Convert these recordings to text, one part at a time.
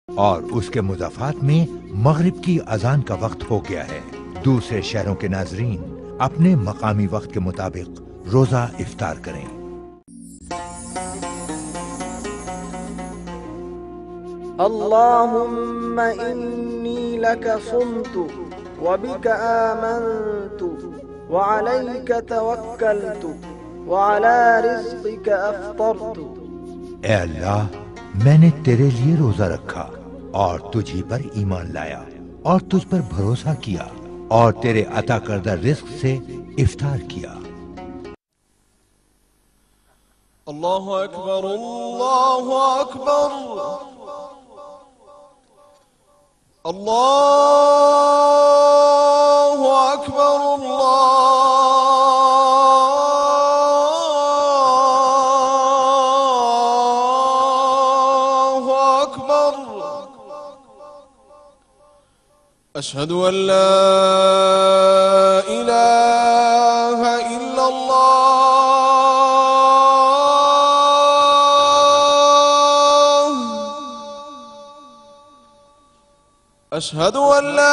और उसके मुज़ाफ़ात में मगरिब की अजान का वक्त हो गया है। दूसरे शहरों के नाज़रीन अपने मकामी वक्त के मुताबिक रोजा इफ्तार करें। अल्लाहुम्मा इन्नी लका सुम्तु व बिका आमन्तु व अलैका तवक्कलतु व अला रिज़्क़िका अफ़्तरतु। ए अल्लाह, मैंने तेरे लिए रोजा रखा और तुझी पर ईमान लाया और तुझ पर भरोसा किया और तेरे अता करदा रिज़्क़ से इफ्तार किया। अल्लाहु अकबर, अल्लाहु अकबर, अल्लाहु अकबर, अल्लाहु अकबर। अशहदु अन ला इलाहा इल्लल्लाह अशहदु अन ला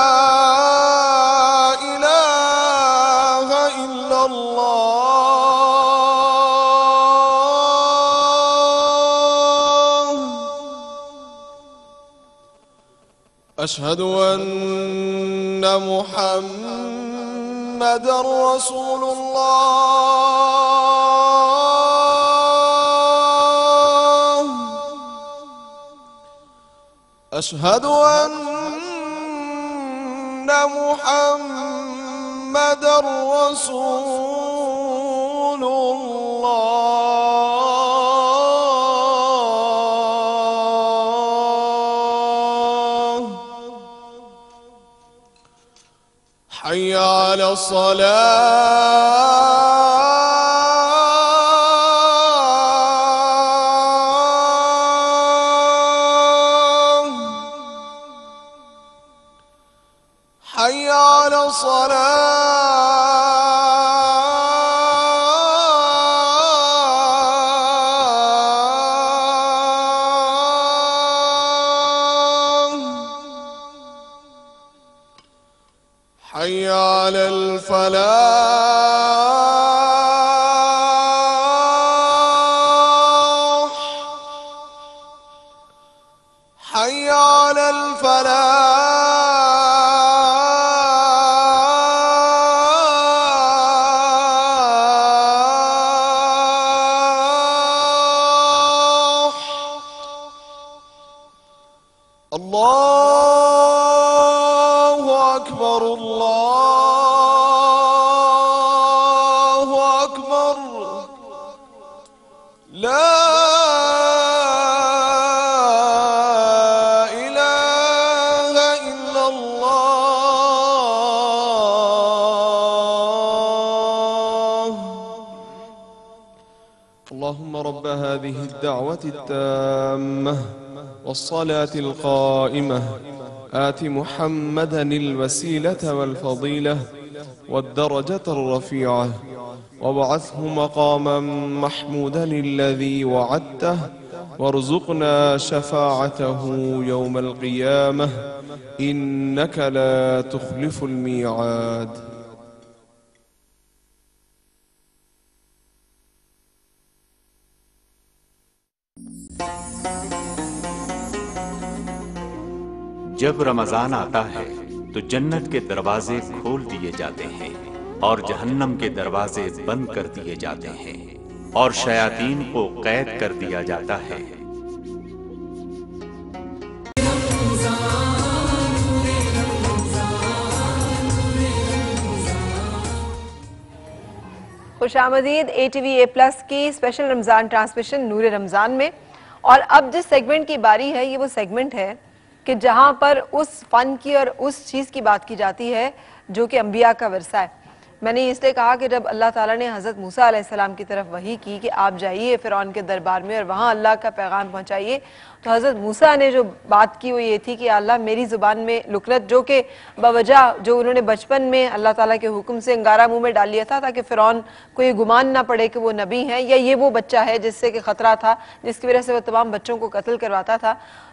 इलाहा इल्लल्लाह अशहदु अन्न मुहम्मदर रसूलुल्लाह अशहदु अन्न मुहम्मदर रसूलुल्लाह। हय्या अला सलाह حي على الفلاح حي على الفلاح الله أكبر الله أكبر لا إله إلا الله. اللهم رب هذه الدعوة التامة والصلاة القائمة آت محمدا الوسيلة والفضيلة والدرجة الرفيعة وابعثه مقاما محمودا الذي وعدته وارزقنا شفاعته يوم القيامة إنك لا تخلف الميعاد. जब रमजान आता है तो जन्नत के दरवाजे खोल दिए जाते हैं और जहन्नम के दरवाजे बंद कर दिए जाते हैं और शयातीन को कैद कर दिया जाता है। खुशामदीद ATV A+ की स्पेशल रमज़ान ट्रांसमिशन नूर रमज़ान में। और अब जिस सेगमेंट की बारी है ये वो सेगमेंट है कि जहाँ पर उस फ़न की और उस चीज़ की बात की जाती है जो कि अंबिया का विरसा है। मैंने इसलिए कहा कि जब अल्लाह ताला ने हज़रत मूसा अलैहिस्सलाम की तरफ वही की कि आप जाइए फ़िरौन के दरबार में और वहाँ अल्लाह का पैगाम पहुँचाइए, तो हज़रत मूसा ने जो बात की वो ये थी कि अल्लाह मेरी ज़ुबान में लुकनत, जो कि बवजह जो उन्होंने बचपन में अल्लाह ताला के हुक्म से अंगारा मुँह में डाल लिया था ताकि फ़िरौन को ये गुमान ना पड़े कि वो नबी हैं या ये वो बच्चा है जिससे कि ख़तरा था, जिसकी वजह से वो तमाम बच्चों को कत्ल करवाता था।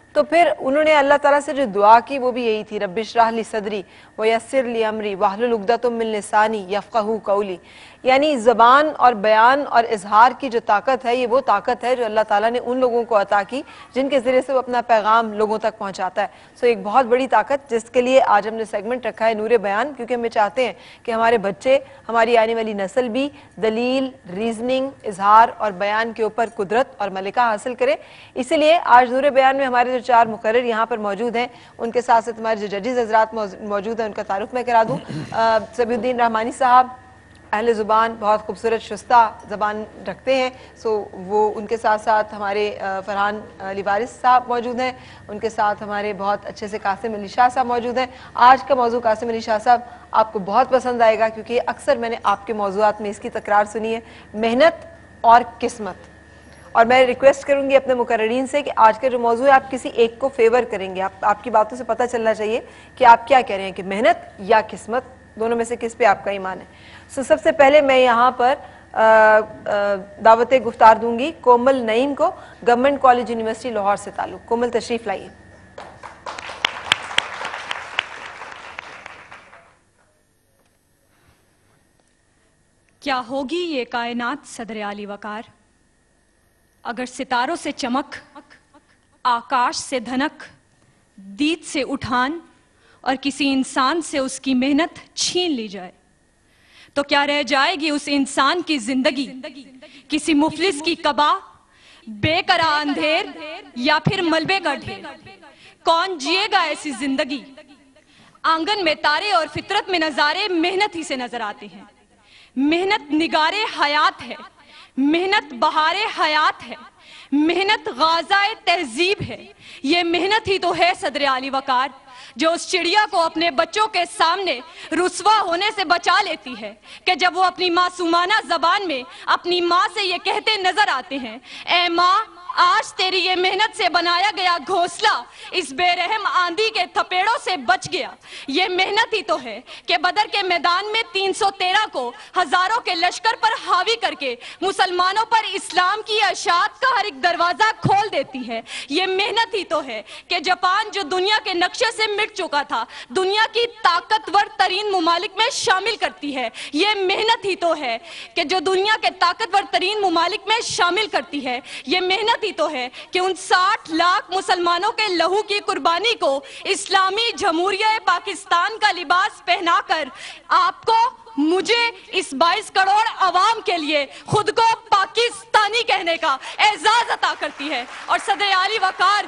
تو پھر انہوں نے اللہ تعالیٰ سے جو دعا کی وہ بھی یہی تھی، رب اشرح لی صدری ویسر لی امری واحلل عقدۃ من لسانی یفقہوا قولی. یعنی زبان اور بیان اور اظہار کی جو طاقت ہے، یہ وہ طاقت ہے جو اللہ تعالیٰ نے ان لوگوں کو عطا کی جن کے ذریعے سے وہ اپنا پیغام لوگوں تک پہنچاتا ہے. سو ایک بہت بڑی طاقت جس کے لیے آج ہم نے سیگمنٹ رکھا ہے نور بیان، کیونکہ ہمیں چاہتے ہیں کہ ہمارے بچے، ہماری آنے والی نسل بھی دلیل، ریزننگ، اظہار اور بیان کے اوپر قدرت اور ملکہ حاصل کرے. اسی لیے آج نور بیان میں ہمارے جو 4 مقرر یہاں پر موجود ہیں، ان کے ساتھ ساتھ ہمارے جو ججز حضرات موجود ہیں ان کا تعارف میں کرا دوں. سبی الدین رحمانی صاحب اہل زبان، بہت خوبصورت شستہ زبان رکھتے ہیں، سو وہ ان کے ساتھ ساتھ ہمارے فرحان علی وارث صاحب موجود ہیں، ان کے ساتھ ہمارے بہت اچھے سے قاسم علی شاہ صاحب موجود ہیں. آج کا موضوع قاسم علی شاہ صاحب آپ کو بہت پسند آئے گا، کیونکہ اکثر میں نے آپ کے موضوعات میں اس کی تکرار سنی ہے، محنت اور قسمت. اور میں ریکویسٹ کروں گی اپنے مقررین سے کہ آج کا جو موضوع ہے آپ کسی ایک کو فیور کریں گے. آپ کی باتوں سے پتہ چلنا چاہیے کہ آپ کیا کہہ رہے ہیں، کہ محنت یا قسمت، دونوں میں سے کس پہ آپ کا ایمان ہے. سب سے پہلے میں یہاں پر دعوت گفتار دوں گی کومل نعیم کو، گورنمنٹ کالج یونیورسٹی لاہور سے تعلق. کومل تشریف لائیے. کیا ہوگی یہ کائنات صدر عالی وقار، اگر ستاروں سے چمک، آکاش سے دھنک، دید سے اٹھان اور کسی انسان سے اس کی محنت چھین لی جائے تو کیا رہ جائے گی اس انسان کی زندگی؟ کسی مفلس کی قبا، بے قرار اندھیر یا پھر ملبے کا ڈھیر؟ کون جیے گا ایسی زندگی؟ آنگن میں تارے اور فطرت میں نظارے محنت ہی سے نظر آتے ہیں. محنت نگارے حیات ہے، محنت بہارے حیات ہے، محنت غازائے تہذیب ہے. یہ محنت ہی تو ہے صدر عالی وقار، جو اس چڑیا کو اپنے بچوں کے سامنے رسوا ہونے سے بچا لیتی ہے کہ جب وہ اپنی معصومانہ زبان میں اپنی ماں سے یہ کہتے نظر آتے ہیں، اے ماں آج تیری یہ محنت سے بنایا گیا گھونسلہ اس بے رحم آندھی کے تھپیڑوں سے بچ گیا. یہ محنت ہی تو ہے کہ بدر کے میدان میں 313 کو ہزاروں کے لشکر پر حاوی کر کے مسلمانوں پر اسلام کی اشاعت کا ہر ایک دروازہ کھول دیتی ہے. یہ محنت ہی تو ہے کہ جاپان جو دنیا کے نقشے سے مٹ چکا تھا دنیا کی طاقتور ترین ممالک میں شامل کرتی ہے. یہ محنت ہی تو ہے کہ جو دنیا کے طاقتور ترین ممالک میں شامل کرتی ہے. یہ محنت ہی تو ہے کہ ان 60 لاکھ مسلمانوں کے لہو کی قربانی کو اسلامی جمہوریہ پاکستان کا لباس پہنا کر آپ کو، مجھے، اس 22 کروڑ عوام کے لیے خود کو پاکستانی کہنے کا اعزاز عطا کرتی ہے. اور صدر عالی وقار،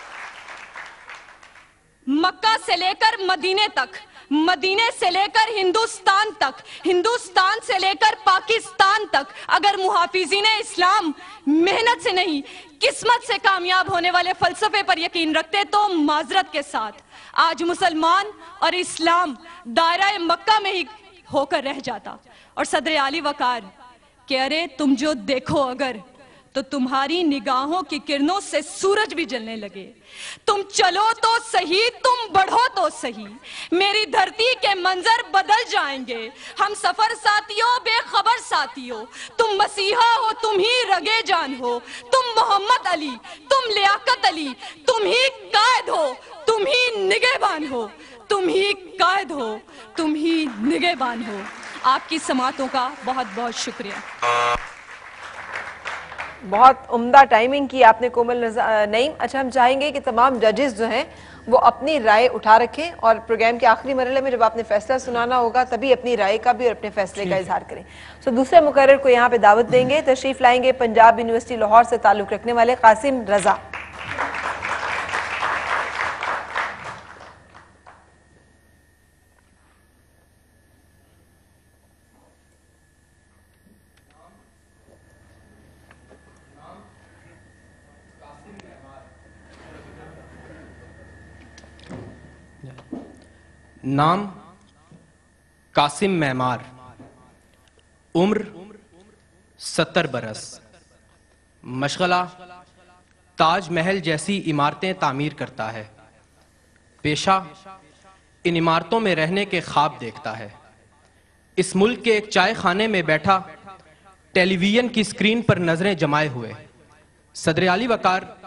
مکہ سے لے کر مدینے تک، مدینے سے لے کر ہندوستان تک، ہندوستان سے لے کر پاکستان تک، اگر محافظین اسلام محنت سے نہیں قسمت سے کامیاب ہونے والے فلسفے پر یقین رکھتے تو معذرت کے ساتھ آج مسلمان اور اسلام دائرہ مکہ میں ہی ہو کر رہ جاتا. اور صدر عالی وقار کہ ارے تم جو دیکھو اگر تو تمہاری نگاہوں کی کرنوں سے سورج بھی جلنے لگے. تم چلو تو صحیح، تم بڑھو تو صحیح، میری دھرتی کے منظر بدل جائیں گے. ہم سفر ساتھیوں، بے خبر ساتھیوں، تم مسیحا ہو، تم ہی رگے جان ہو، تم محمد علی، تم لیاقت علی، تم ہی قائد ہو، تم ہی نگہبان ہو، تم ہی قائد ہو، تم ہی نگہبان ہو. آپ کی سماعتوں کا بہت بہت شکریہ. بہت عمدہ ٹائمنگ کی آپ نے کومل نعیم. اچھا، ہم چاہیں گے کہ تمام ججز جو ہیں وہ اپنی رائے اٹھا رکھیں اور پروگرام کے آخری مرحلے میں جب آپ نے فیصلہ سنانا ہوگا تبھی اپنی رائے کا بھی اور اپنے فیصلے کا اظہار کریں. دوسرے مقرر کو یہاں پہ دعوت دیں گے. تشریف لائیں گے پنجاب یونیورسٹی لاہور سے تعلق رکھنے والے قاسم رضا. نام قاسم معمار، عمر 70 برس، مشغلہ تاج محل جیسی عمارتیں تعمیر کرتا ہے، پیشہ ان عمارتوں میں رہنے کے خواب دیکھتا ہے. اس ملک کے ایک چائے خانے میں بیٹھا ٹیلی ویژن کی سکرین پر نظریں جمائے ہوئے صدر عالی وقار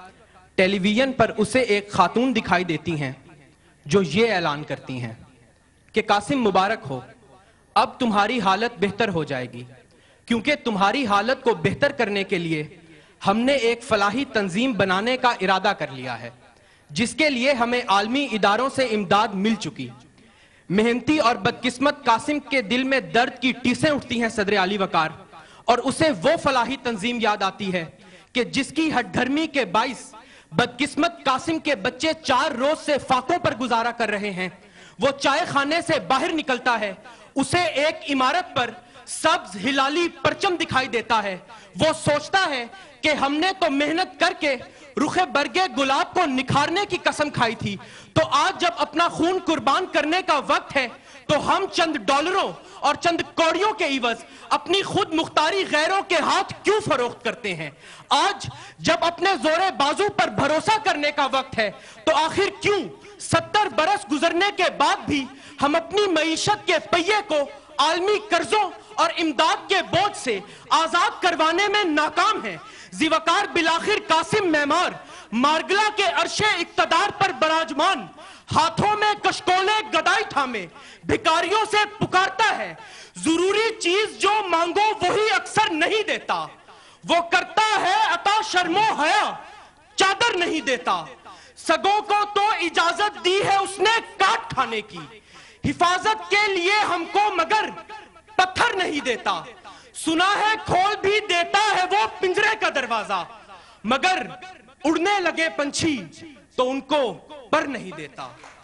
ٹیلی ویژن پر اسے ایک خاتون دکھائی دیتی ہیں جو یہ اعلان کرتی ہیں کہ قاسم مبارک ہو، اب تمہاری حالت بہتر ہو جائے گی، کیونکہ تمہاری حالت کو بہتر کرنے کے لیے ہم نے ایک فلاحی تنظیم بنانے کا ارادہ کر لیا ہے، جس کے لیے ہمیں عالمی اداروں سے امداد مل چکی۔ محنتی اور بدقسمت قاسم کے دل میں درد کی ٹیسیں اٹھتی ہیں صدر عالی وقار، اور اسے وہ فلاحی تنظیم یاد آتی ہے کہ جس کی ہٹ دھرمی کے باعث بدقسمت قاسم کے بچے 4 روز سے فاقوں پر گزارا کر رہے ہیں۔ وہ چائے خانے سے باہر نکلتا ہے، اسے ایک عمارت پر سبز ہلالی پرچم دکھائی دیتا ہے۔ وہ سوچتا ہے کہ ہم نے تو محنت کر کے رخ برگے گلاب کو نکھارنے کی قسم کھائی تھی، تو آج جب اپنا خون قربان کرنے کا وقت ہے تو ہم چند ڈالروں اور چند کوڑیوں کے عوض اپنی خود مختاری غیروں کے ہاتھ کیوں فروخت کرتے ہیں؟ آج جب اپنے زور بازو پر بھروسہ کرنے کا وقت ہے تو آخر کیوں 70 برس گزرنے کے بعد بھی ہم اپنی معیشت کے پہیے کو عالمی قرضوں اور امداد کے بوجھ سے آزاد کروانے میں ناکام ہیں؟ زیوکار بالآخر قاسم معمار مارگلا کے عرش اقتدار پر براجمان، ہاتھوں میں کشکولے گدائی تھامے بھکاریوں سے پکارتا ہے، ضروری چیز جو مانگو وہی اکثر نہیں دیتا، وہ کرتا ہے عطا شرم و حیا چادر نہیں دیتا، سگوں کو تو اجازت دی ہے اس نے کاٹ کھانے کی، حفاظت کے لیے ہم کو مگر پتھر نہیں دیتا، سنا ہے کھول بھی دیتا ہے وہ پنجرے کا دروازہ، مگر اڑنے لگے پنچھی تو ان کو پر نہیں دیتا،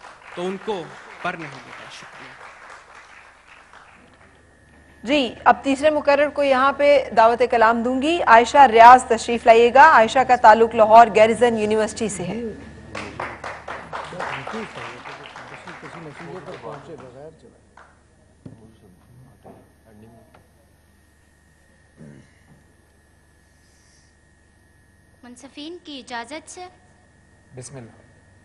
شکریہ۔ جی اب تیسرے مقرر کو یہاں پہ دعوت کلام دوں گی۔ عائشہ ریاض تشریف لائیے گا۔ عائشہ کا تعلق لاہور گیریزن یونیورسٹی سے ہے۔ منصفین کی اجازت سے بسم اللہ۔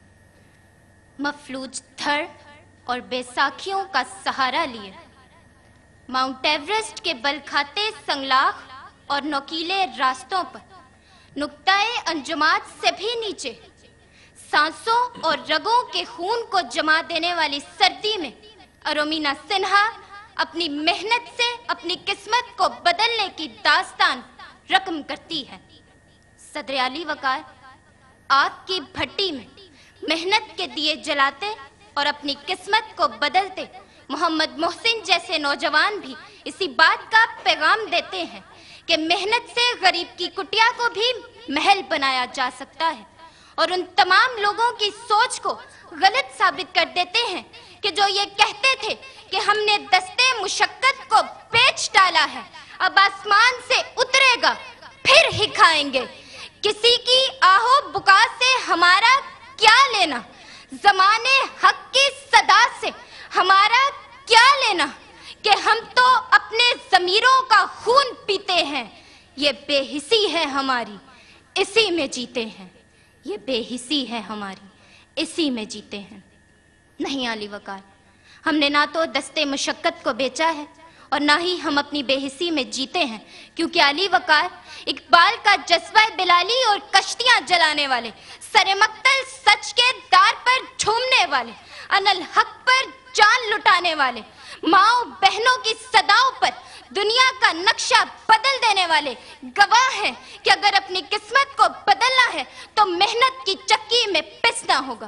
مفلوج تھر اور بے ساکھیوں کا سہارا لیے ماؤنٹ ایوریسٹ کے بل کھاتے سنگلاخ اور نوکیلے راستوں پر نقطۂ انجمات سے بھی نیچے سانسوں اور رگوں کے خون کو جما دینے والی سردی میں ارومینا سنہا اپنی محنت سے اپنی قسمت کو بدلنے کی داستان رقم کرتی ہے۔ صدر علی وقار آگ کی بھٹی میں محنت کے دیے جلاتے اور اپنی قسمت کو بدلتے محمد محسن جیسے نوجوان بھی اسی بات کا پیغام دیتے ہیں کہ محنت سے غریب کی کٹیا کو بھی محل بنایا جا سکتا ہے، اور ان تمام لوگوں کی سوچ کو غلط ثابت کر دیتے ہیں کہ جو یہ کہتے تھے کہ ہم نے دستے مشقت کو بیچ ڈالا ہے، اب آسمان سے اترے گا پھر ہی کھائیں گے۔ کسی کی آہو بکا سے ہمارا کیا لینا، زمانے حق کی صدا سے ہمارا کیا لینا، کہ ہم تو اپنے ضمیروں کا خون پیتے ہیں، یہ بے حسی ہے ہماری اسی میں جیتے ہیں، یہ بے حسی ہے ہماری اسی میں جیتے ہیں۔ نہیں علی وقار، ہم نے نہ تو دستے مشقت کو بیچا ہے اور نہ ہی ہم اپنی بے حسی میں جیتے ہیں، کیونکہ علی وقار اقبال کا جذبہ بلالی اور کشتیاں جلانے والے، سر مقتل سچ کے دار پر جھومنے والے، ان الحق پر جان لٹانے والے، ماؤں بہنوں کی صداؤں پر دنیا کا نقشہ بدل دینے والے گواہ ہیں کہ اگر اپنی قسمت کو بدلنا ہے تو محنت کی چکی میں پسنا ہوگا۔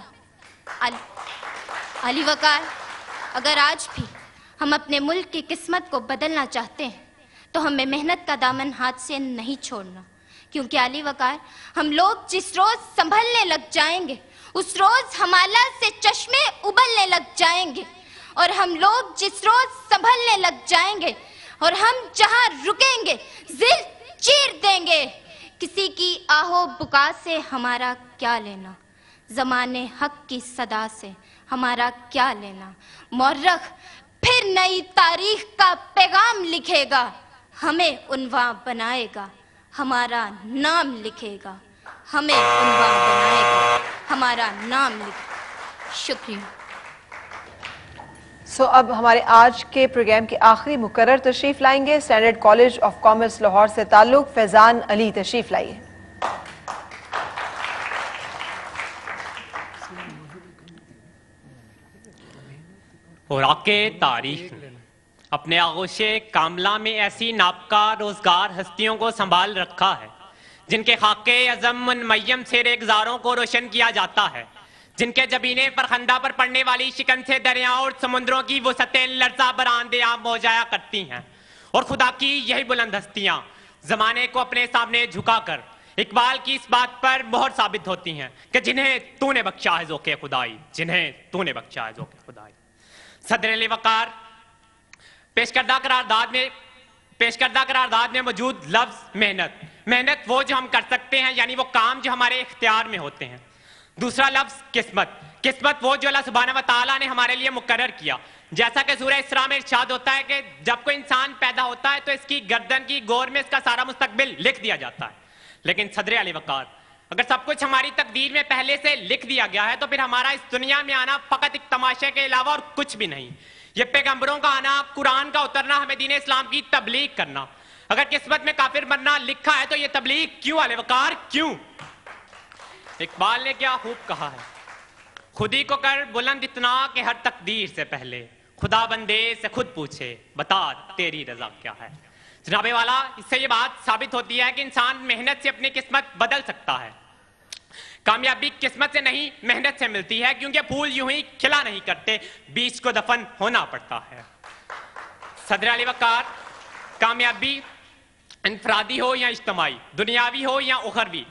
علی وقار، اگر آج بھی ہم اپنے ملک کی قسمت کو بدلنا چاہتے ہیں تو ہمیں محنت کا دامن ہاتھ سے نہیں چھوڑنا، کیونکہ علی وقار ہم لوگ جس روز سنبھلنے لگ جائیں گے اس روز ہمارا سے چشمے ابلنے لگ جائیں گے، اور ہم لوگ جس روز سنبھلنے لگ جائیں گے اور ہم جہاں رکیں گے ذل چیر دیں گے۔ کسی کی آہو بکا سے ہمارا کیا لینا، زمانے حق کی صدا سے ہمارا کیا لینا، مورخ پھر نئی تاریخ کا پیغام لکھے گا، ہمیں عنواں بنائے گا، ہمارا نام لکھے گا، ہمیں عنواں بنائے گا، ہمارا نام لکھے گا۔ شکریہ۔ اب ہمارے آج کے پروگرام کے آخری مقرر تشریف لائیں گے۔ Standard college of commerce Lahore سے تعلق فیضان علی، تشریف لائیے۔ اوراقِ تاریخ نے اپنے آغوش کاملہ میں ایسی نابکار روزگار ہستیوں کو سنبھال رکھا ہے جن کے خاکے عظم منمیم سے ریگزاروں کو روشن کیا جاتا ہے، جن کے جبینے پر خندہ پر پڑنے والی شکن سے دریاؤں اور سمندروں کی وسعتیں لرزہ براندے عام ہو جایا کرتی ہیں، اور خدا کی یہی بلند ہستیاں زمانے کو اپنے سامنے جھکا کر اقبال کی اس بات پر مہر ثابت ہوتی ہیں کہ جنہیں تو نے بخشا ہے ذوق خدائی، جنہیں تو نے بخشا ہے ذوق خدائی۔ صدر علی وقار پیش کردہ قرارداد میں موجود لفظ محنت وہ جو ہم کر سکتے ہیں، یعنی وہ کام جو ہمارے اختیار میں ہوتے ہیں۔ دوسرا لفظ قسمت وہ جو اللہ سبحانہ وتعالیٰ نے ہمارے لیے مقرر کیا، جیسا کہ سورہ اسراء میں ارشاد ہوتا ہے کہ جب کوئی انسان پیدا ہوتا ہے تو اس کی گردن کی گور میں اس کا سارا مستقبل لکھ دیا جاتا ہے، لیکن صدر علی وقار اگر سب کچھ ہماری تقدیر میں پہلے سے لکھ دیا گیا ہے تو پھر ہمارا اس دنیا میں آنا فقط ایک تماشے کے علاوہ اور کچھ بھی نہیں۔ یہ پیغمبروں کا آنا، قرآن کا اترنا، ہمیں دین اسلام کی تبلیغ کرنا، اگر قسمت میں کافر مرنا لکھا ہے تو یہ تبلیغ کیوں علی وقار، کیوں؟ اقبال نے کیا خوب کہا ہے، خودی کو کر بلند اتنا کہ ہر تقدیر سے پہلے خدا بندے سے خود پوچھے بتا تیری رضا کیا ہے۔ جناب والا، اس سے یہ بات ثابت ہوتی ہے کہ انسان محنت سے اپنی قسمت بدل سکتا ہے۔ کامیابی قسمت سے نہیں محنت سے ملتی ہے، کیونکہ پھول یوں ہی کھلا نہیں کرتے، بیج کو دفن ہونا پڑتا ہے۔ صدر علی وقار، کامیابی انفرادی ہو یا اجتماعی، دنیاوی ہو یا اخروی،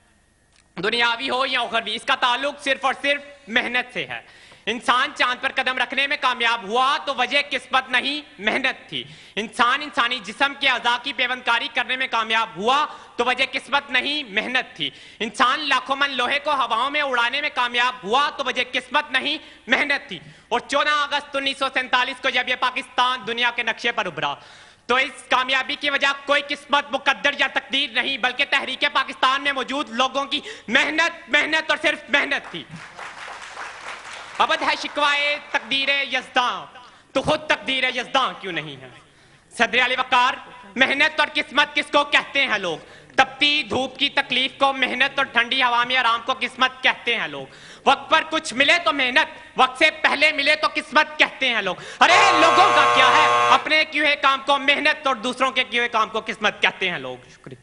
اس کا تعلق صرف اور صرف محنت سے ہے۔ انسان چاند پر قدم رکھنے میں کامیاب ہوا تو وجہ قسمت نہیں محنت تھی۔ انسان انسانی جسم کے اعضاء کی پیوندکاری کرنے میں کامیاب ہوا تو وجہ قسمت نہیں محنت تھی۔ انسان لاکھوں من لوہے کو ہواؤں میں اڑانے میں کامیاب ہوا تو وجہ قسمت نہیں محنت تھی۔ اور 14 اگست 1947 کو جب یہ پاکستان دنیا کے نقشے پر ابھرا تو اس کامیابی کی وجہ کوئی قسمت، مقدر یا تقدیر نہیں، بلکہ تحریک پاکستان میں موجود لوگوں کی محنت اور صرف محنت تھی۔ ابد ہے شکوائے تقدیر یزداں تو خود تقدیر یزداں کیوں نہیں ہے؟ صدر علی وقار، محنت اور قسمت کس کو کہتے ہیں لوگ؟ تپتی دھوپ کی تکلیف کو محنت اور ٹھنڈی ہوا میں آرام کو قسمت کہتے ہیں لوگ۔ وقت پر کچھ ملے تو محنت، وقت سے پہلے ملے تو قسمت کہتے ہیں لوگ۔ ارے لوگوں کا کیا ہے، اپنے کیے ہوئے کام کو محنت اور دوسروں کے کیے ہوئے کام کو قسمت کہتے ہیں لوگ۔ شکریہ۔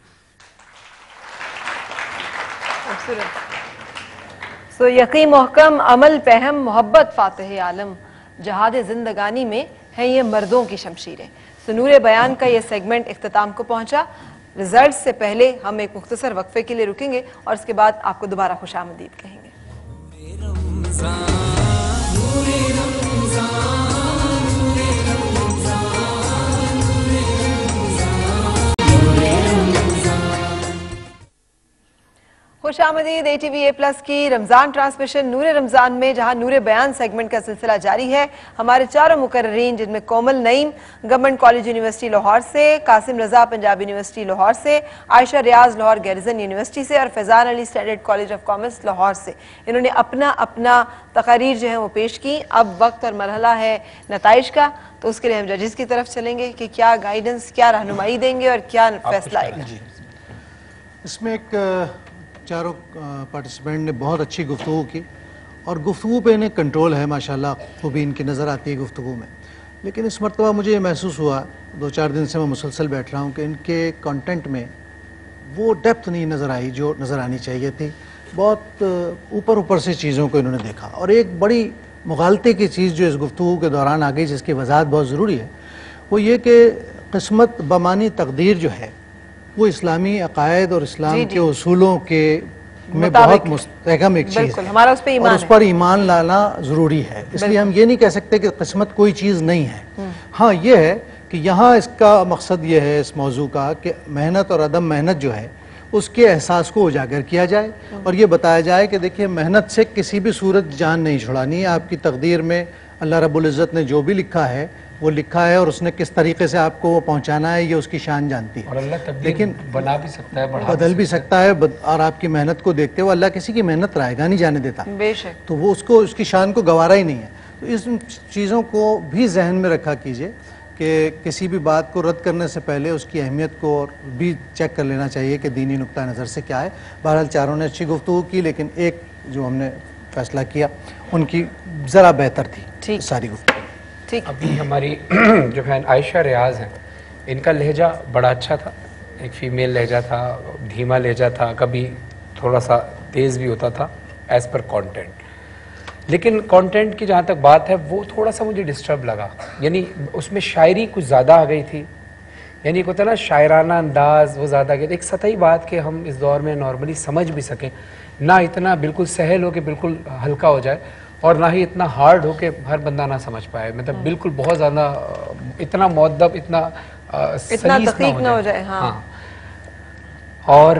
سو یقین محکم، عمل پہم، محبت فاتح عالم، جہاد زندگانی میں ہیں یہ مردوں کی شمشیریں۔ سو نور بیان کا یہ سیگمنٹ اختتام کو پہنچا۔ رزلٹ سے پہلے ہم ایک مختصر وقفے کے لیے رکیں گے اور اس کے بعد آپ کو دوبارہ خوش آمدید کہیں گے۔ خوش آمدید A T V a plus کی رمضان ٹرانسمیشن نور رمضان میں، جہاں نور بیان سیگمنٹ کا سلسلہ جاری ہے۔ ہمارے چاروں مقررین، جن میں Komal Naeem government college university Lahore سے، قاسم رضا پنجاب یونیورسٹی لاہور سے، عائشہ ریاض لاہور گیرزن یونیورسٹی سے اور Faizan Ali standard college of commerce Lahore سے، انہوں نے اپنا تقاریر جو ہے وہ پیش کی۔ اب وقت اور مرحلہ ہے نتائج کا، تو اس کے لیے ہم ججز کی طرف چلیں گے کہ کیا گائیڈنس، کیا رہنمائی دیں گے اور کیا فیصلہ آئے گا۔ اس میں ایک چاروں پارٹیسپینٹ نے بہت اچھی گفتگو کی اور گفتگو پہ انہیں کنٹرول ہے، ماشاءاللہ خوبی ان کی نظر آتی ہے گفتگو میں۔ لیکن اس مرتبہ مجھے یہ محسوس ہوا، 2-4 دن سے میں مسلسل بیٹھ رہا ہوں، کہ ان کے کانٹینٹ میں وہ ڈیپتھ نہیں نظر آئی جو نظر آنی چاہیے تھی۔ بہت اوپر سے چیزوں کو انہوں نے دیکھا، اور ایک بڑی مغالطے کی چیز جو اس گفتگو کے دوران آ گئی، جس کی وضاحت بہت ضروری ہے، وہ یہ کہ قسمت بمانی تقدیر جو ہے وہ اسلامی عقائد اور اسلام کے اصولوں کے میں بہت مستحکم ایک چیز ہے، اور اس پر ایمان لانا ضروری ہے۔ اس لیے ہم یہ نہیں کہہ سکتے کہ قسمت کوئی چیز نہیں ہے۔ ہاں یہ ہے کہ یہاں اس کا مقصد یہ ہے اس موضوع کا کہ محنت اور عدم محنت جو ہے اس کے احساس کو اجاگر کیا جائے، اور یہ بتایا جائے کہ دیکھیے محنت سے کسی بھی صورت جان نہیں چھڑانی ہے۔ آپ کی تقدیر میں اللہ رب العزت نے جو بھی لکھا ہے وہ لکھا ہے، اور اس نے کس طریقے سے آپ کو وہ پہنچانا ہے یہ اس کی شان جانتی ہے، اور اللہ لیکن بنا بھی سکتا ہے، بدل بھی سکتا ہے، اور آپ کی محنت کو دیکھتے ہوئے اللہ کسی کی محنت رائے گاہ نہیں جانے دیتا، تو وہ اس کی شان کو گوارا ہی نہیں ہے۔ تو اس چیزوں کو بھی ذہن میں رکھا کیجئے کہ کسی بھی بات کو رد کرنے سے پہلے اس کی اہمیت کو بھی چیک کر لینا چاہیے کہ دینی نقطہ نظر سے کیا ہے۔ بہرحال چاروں نے اچھی گفتگو کی، لیکن ایک جو ہم نے فیصلہ کیا ان کی ذرا بہتر تھی ساری گفتگو۔ ابھی ہماری جو بہن عائشہ ریاض ہیں ان کا لہجہ بڑا اچھا تھا، ایک فیمیل لہجہ تھا، دھیما لہجہ تھا، کبھی تھوڑا سا تیز بھی ہوتا تھا ایز پر کانٹینٹ، لیکن کانٹینٹ کی جہاں تک بات ہے وہ تھوڑا سا مجھے ڈسٹرب لگا، یعنی اس میں شاعری کچھ زیادہ آ گئی تھی، یعنی ایک ہوتا ہے نا شاعرانہ انداز وہ زیادہ گیا، ایک سطحی بات کہ ہم اس دور میں نارملی سمجھ بھی سکیں، نہ اتنا بالکل سہل ہو کہ بالکل ہلکا ہو جائے اور نہ ہی اتنا ہارڈ ہو کہ ہر بندہ نہ سمجھ پائے، مطلب بالکل بہت زیادہ اتنا مؤدب اتنا دقیق نہ ہو جائے. ہاں اور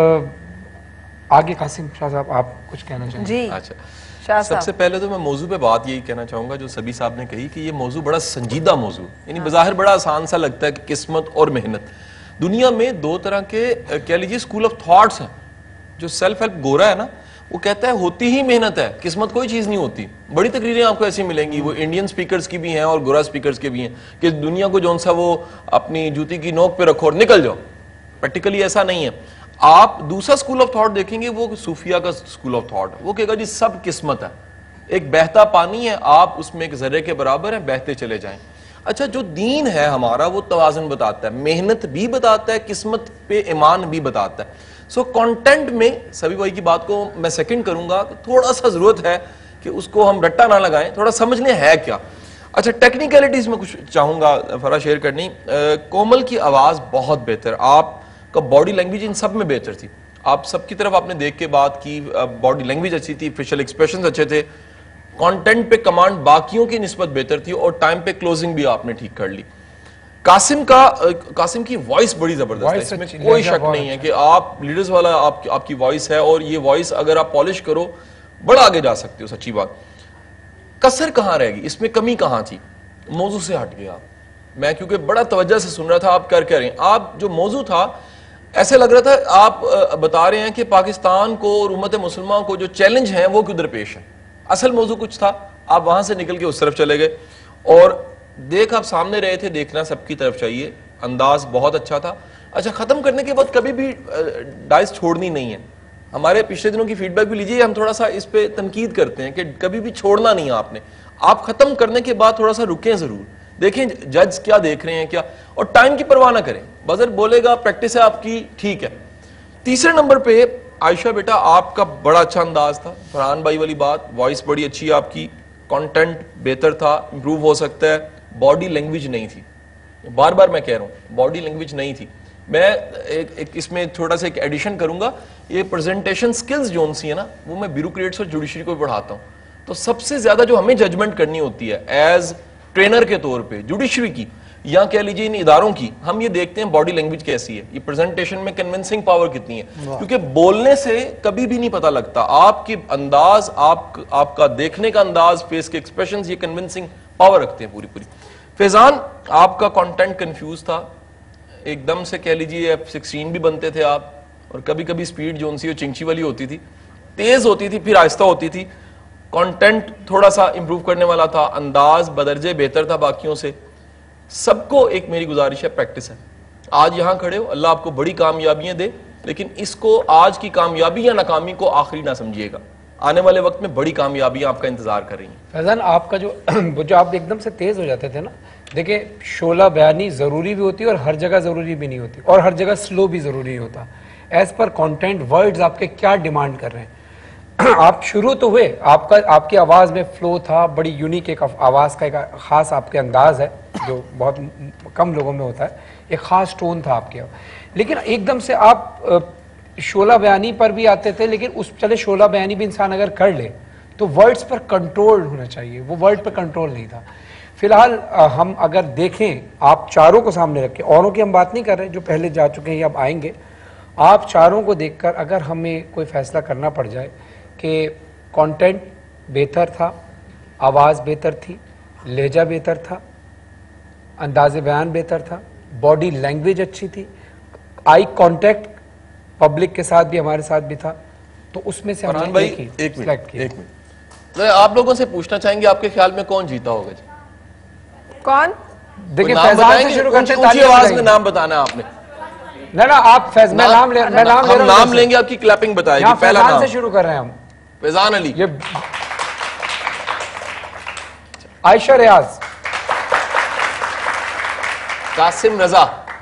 آگے قاسم شاہ صاحب آپ کچھ کہنا چاہیں؟ جی اچھا، سب سے پہلے تو میں موضوع پہ بات یہی کہنا چاہوں گا جو سبی صاحب نے کہی کہ یہ موضوع بڑا سنجیدہ موضوع، یعنی بظاہر بڑا آسان سا لگتا ہے کہ قسمت اور محنت. دنیا میں دو طرح کے کہہ لیجیے اسکول آف تھاٹس ہیں. جو سیلف ہیلپ گورا ہے نا وہ کہتا ہے ہوتی ہی محنت ہے، قسمت کوئی چیز نہیں ہوتی. بڑی تقریریں آپ کو ایسی ملیں گی، وہ انڈین سپیکرز کی بھی ہیں اور گورا سپیکرز کے بھی ہیں کہ دنیا کو جون سا وہ اپنی جوتی کی نوک پہ رکھو اور نکل جاؤ. پریکٹیکلی ایسا نہیں ہے. آپ دوسرا اسکول آف تھاٹ دیکھیں گے وہ صوفیہ کا اسکول آف تھاٹ، وہ کہے گا جی سب قسمت ہے، ایک بہتا پانی ہے، آپ اس میں ایک ذرے کے برابر ہیں، بہتے چلے جائیں. اچھا جو دین ہے ہمارا وہ توازن بتاتا ہے، محنت بھی بتاتا ہے، قسمت پہ ایمان بھی بتاتا ہے. سو کانٹینٹ میں سبھی بھائی کی بات کو میں سیکنڈ کروں گا کہ تھوڑا سا ضرورت ہے کہ اس کو ہم رٹا نہ لگائیں، تھوڑا سمجھ لیں ہے کیا. اچھا ٹیکنیکلٹیز میں کچھ چاہوں گا فرا شیئر کرنی. کومل کی آواز بہت بہتر، آپ کا باڈی لینگویج ان سب میں بہتر تھی، آپ سب کی طرف آپ نے دیکھ کے بات کی، باڈی لینگویج اچھی تھی، فیشل ایکسپریشنز اچھے تھے، کانٹینٹ پہ کمانڈ باقیوں کی نسبت بہتر تھی اور ٹائم پہ کلوزنگ بھی آپ نے ٹھیک کر لی. قاسم کی وائس بڑی زبردست ہے، اس میں کوئی شک نہیں ہے کہ آپ لیڈرز والا آپ کی وائس ہے اور یہ وائس اگر آپ پالش کرو بڑا آگے جا سکتے ہو. سچی بات. کسر کہاں رہ گئی، اس میں کمی کہاں تھی؟ موضوع سے ہٹ گیا. میں کیونکہ بڑا توجہ سے سن رہا تھا آپ کر رہے ہیں، آپ جو موضوع تھا ایسے لگ رہا تھا آپ بتا رہے ہیں کہ پاکستان کو اور امت مسلمہ کو جو چیلنج ہیں وہ کدھر پیش ہیں. اصل موضوع کچھ تھا، آپ وہاں سے نکل کے اس طرف چلے گئے اور دیکھ آپ سامنے رہے تھے، دیکھنا سب کی طرف چاہیے. انداز بہت اچھا تھا. اچھا ختم کرنے کے بعد کبھی بھی ڈائس چھوڑنی نہیں ہے. ہمارے پچھلے دنوں کی فیڈ بیک بھی لیجیے، ہم تھوڑا سا اس پہ تنقید کرتے ہیں کہ کبھی بھی چھوڑنا نہیں ہے آپ نے. آپ ختم کرنے کے بعد تھوڑا سا رکیں ضرور، دیکھیں جج کیا دیکھ رہے ہیں کیا، اور ٹائم کی پرواہ نہ کریں. بزر بولے گا پریکٹس ہے آپ کی، ٹھیک ہے. تیسرے نمبر پہ عائشہ بیٹا آپ کا بڑا اچھا انداز تھا. فرحان بھائی والی بات، وائس بڑی اچھی ہے آپ کی، کانٹینٹ بہتر تھا، امپروو ہو سکتا ہے. باڈی لینگویج نہیں تھی، بار بار میں کہہ رہا ہوں باڈی لینگویج نہیں تھی. میں ایک اس میں تھوڑا سا ایک ایڈیشن کروں گا، یہ پریزنٹیشن سکلز جو سی ہیں نا وہ میں بیوروکریٹس اور جوڈیشری کو بھی پڑھاتا ہوں. تو سب سے زیادہ جو ہمیں ججمنٹ کرنی ہوتی ہے ایز ٹرینر کے طور پہ جوڈیشری کی یا کہہ لیجیے ان اداروں کی، ہم یہ دیکھتے ہیں باڈی لینگویج کیسی ہے، یہ پریزنٹیشن میں کنونسنگ پاور کتنی ہے. کیونکہ بولنے سے کبھی بھی نہیں پتہ لگتا، آپ کی انداز، آپ کا دیکھنے کا انداز، فیس کے ایکسپریشنز، یہ کنونسنگ پاور رکھتے ہیں پوری. فیضان آپ کا کانٹینٹ کنفیوز تھا، ایک دم سے کہہ لیجیے F16 بھی بنتے تھے آپ، اور کبھی کبھی سپیڈ جو سی وہ چنچی والی ہوتی تھی، تیز ہوتی تھی پھر آہستہ ہوتی تھی. کانٹینٹ تھوڑا سا امپروو کرنے والا تھا، انداز بدرجے بہتر تھا باقیوں سے. سب کو ایک میری گزارش ہے، پریکٹس ہے. آج یہاں کھڑے ہو، اللہ آپ کو بڑی کامیابیاں دے، لیکن اس کو آج کی کامیابی یا ناکامی کو آخری نہ سمجھیے گا. آنے والے وقت میں بڑی کامیابیاں آپ کا انتظار کر رہی ہیں. فیضان آپ کا جو آپ ایک دم سے تیز ہو جاتے تھے نا، دیکھیں شعلہ بیانی ضروری بھی ہوتی ہے اور ہر جگہ ضروری بھی نہیں ہوتی، اور ہر جگہ سلو بھی ضروری نہیں ہوتا. ایز پر کانٹینٹ ورڈز آپ کے کیا ڈیمانڈ کر رہے ہیں. آپ شروع تو ہوئے، آپ کی آواز میں فلو تھا، بڑی یونیک ایک آواز کا ایک خاص آپ کے انداز ہے جو بہت کم لوگوں میں ہوتا ہے، ایک خاص ٹون تھا آپ کے. لیکن ایک دم سے آپ شعلہ بیانی پر بھی آتے تھے، لیکن اس چلے شعلہ بیانی بھی انسان اگر کر لے تو ورڈز پر کنٹرول ہونا چاہیے، وہ ورڈ پر کنٹرول نہیں تھا. فی الحال ہم اگر دیکھیں آپ چاروں کو سامنے رکھ کے، اوروں کی ہم بات نہیں کر رہے جو پہلے جا چکے ہیں یا اب آئیں گے، آپ چاروں کو دیکھ کر اگر ہمیں کوئی فیصلہ کرنا پڑ جائے کہ کانٹینٹ بہتر تھا، آواز بہتر تھی، لہجہ بہتر تھا، انداز بیان بہتر تھا، باڈی لینگویج اچھی تھی، آئی کانٹیکٹ پبلک کے ساتھ بھی ہمارے ساتھ بھی تھا، تو اس میں سے ہم نے ایک منٹ آپ لوگوں سے پوچھنا چاہیں گے آپ کے خیال میں کون جیتا ہوگا جی؟ کون؟ دیکھیں فیضان سے شروع کرتے ہیں، اونچی آواز میں نام بتانا ہے آپ نے. نہ آپ فیض میں نام لے رہا ہوں، ہم نام لیں گے، آپ کی کلیپنگ بتائے گی. پہلا نام فیضان سے شروع کر رہے ہیں ہم. فیضان علی. عائشہ ریاض. قاسم رضا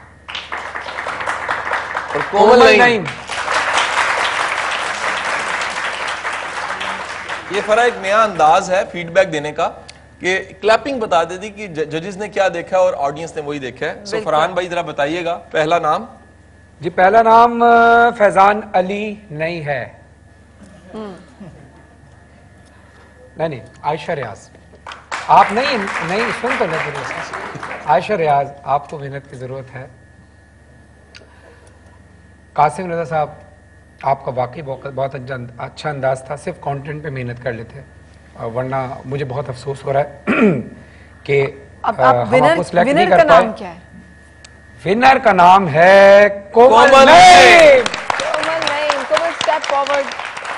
اور کومل نعیم. یہ فرح ایک نیا انداز ہے فیڈ بیک دینے کا کہ کلیپنگ بتا دیتی کہ ججز نے کیا دیکھا اور آڈینس نے وہی دیکھا ہے. سو فرحان بھائی ذرا بتائیے گا پہلا نام. جی پہلا نام فیضان علی نہیں ہے. نہیں عائشہ ریاض. آپ نہیں سن تو نہیں. عائشہ ریاض آپ کو محنت کی ضرورت ہے. قاسم رضا صاحب آپ کا واقعی بہت اچھا انداز تھا, صرف کانٹینٹ پہ محنت کر لیتے, ورنہ مجھے بہت افسوس ہو رہا ہے کہ ہم آپ کو سلیکٹ نہیں کر پائے. ونر کا نام ہے Komal Naeem. Komal step forward.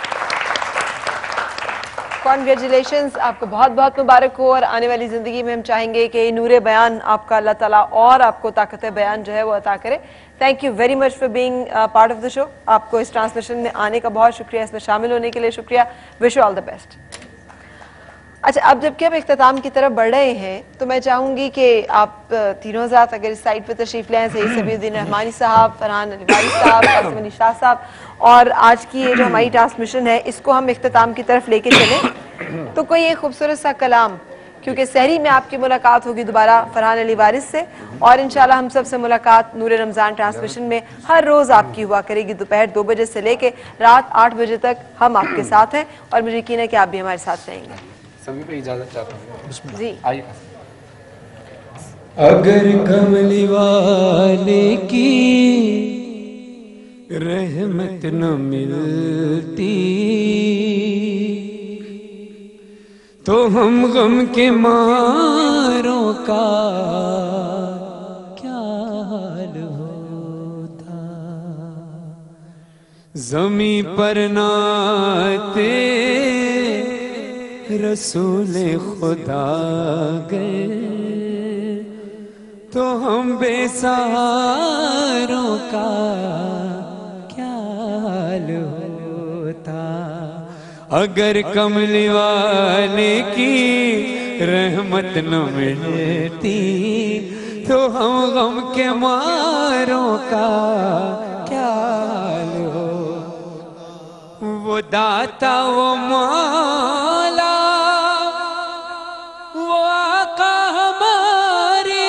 Congratulations, آپ کو بہت بہت مبارک ہو, اور آنے والی زندگی میں ہم چاہیں گے کہ نور بیان آپ کا اللہ تعالیٰ اور آپ کو طاقت بیان جو ہے وہ عطا کرے. Thank you very much for being part of the show. آپ کو اس ٹرانسمیشن میں آنے کا بہت شکریہ, اس میں شامل ہونے کے لیے شکریہ. Wish you all the best. اچھا, اب جب کہ ہم اختتام کی طرف بڑھ رہے ہیں تو میں چاہوں گی کہ آپ تینوں حضرات اگر اس سائٹ پہ تشریف لیں, سعید سبی الدین رحمانی صاحب, فرحان علی وارث صاحب, قاسم علی شاہ صاحب, اور آج کی یہ جو ہماری ٹرانسمیشن ہے اس کو ہم اختتام کی طرف لے کے چلیں تو کوئی ایک خوبصورت سا کلام, کیونکہ سحری میں آپ کی ملاقات ہوگی دوبارہ فرحان علی وارث سے, اور انشاءاللہ ہم سب سے ملاقات نور رمضان ٹرانسمیشن میں ہر روز آپ کی ہوا کرے گی. دوپہر 2 بجے سے لے کے رات 8 بجے تک ہم آپ کے ساتھ ہیں, اور مجھے یقین ہے کہ آپ بھی ہمارے ساتھ رہیں گے. سبھی پہ اجازت چاہتا ہوں جی. آئیے. اگر کملی والے کی رحمت نہ ملتی تو ہم غم کے ماروں کا کیا حال ہوتا. زمین پر ناتے رسول خدا گئے تو ہم بے سہاروں کا کیا حال ہوتا. اگر کملی والے کی رحمت نہ ملتی تو ہم غم کے ماروں کا کیا حال ہوتا. وہ داتا وہ مولا وہ آقا ہمارے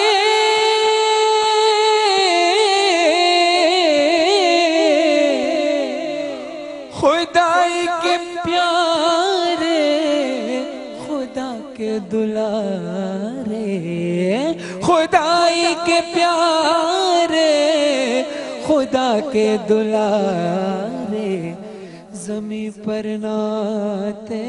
خدائی کے پیارے خدا کے دلارے خدائی کے پیارے خدا کے دلارے زمین پر ناتے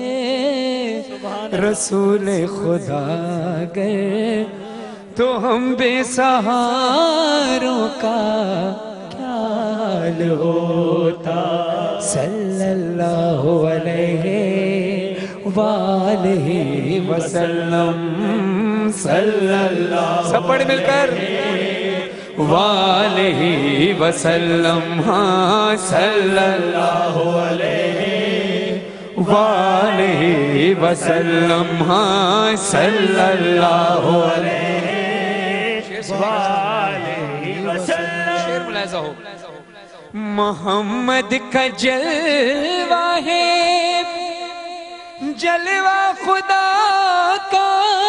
رسول خدا گئے تو ہم بے سہاروں کا کیا حال ہوتا. صلی اللہ علیہ وآلہ وسلم صلی اللہ سب پڑھ مل کر وآلہ وسلم ہاں صلی اللہ علیہ وآلہ وسلم ہاں صلی اللہ علیہ وآلہ وسلم. شعر ملاحظہ ہو. محمد کا جلوہ ہے جلوہ خدا کا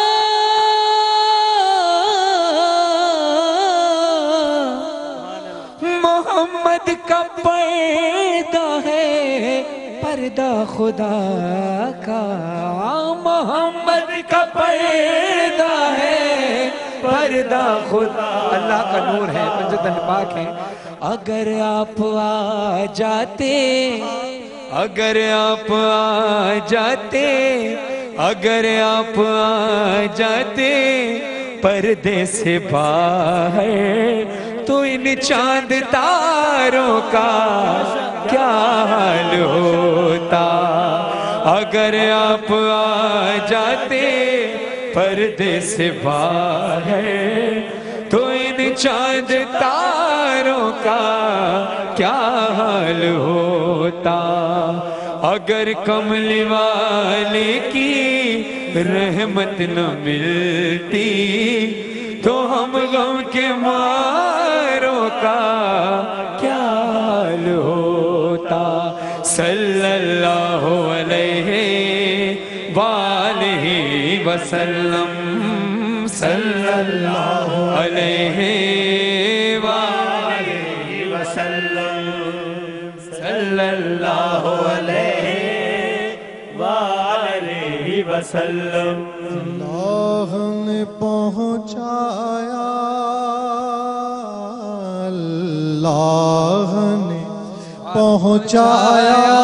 محمد کا پردہ ہے پردہ خدا کا محمد کا پردہ ہے پردہ خدا. اللہ کا نور ہے پنجتن پاک ہے. اگر آپ آ جاتے اگر آپ آ جاتے اگر آپ آ جاتے پردے سے باہر تو ان چاند تاروں کا کیا حال ہوتا. اگر آپ آ جاتے پردے سے باہر تو ان چاند تاروں کا کیا حال ہوتا. اگر کملی والے کی رحمت نہ ملتی تو ہم غم کے ماروں کا کیا حال ہوتا. صلی اللہ علیہ وآلہ وسلم صلی اللہ علیہ وآلہ وسلم صلی اللہ علیہ وآلہ وسلم. اللہ نے پہنچایا اللہ نے پہنچایا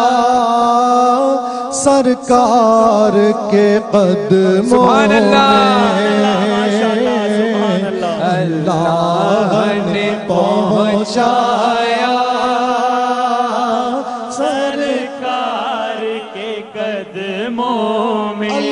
سرکار کے قدموں سبحان اللہ. میں اللہ نے پہنچایا سرکار کے قدموں میں.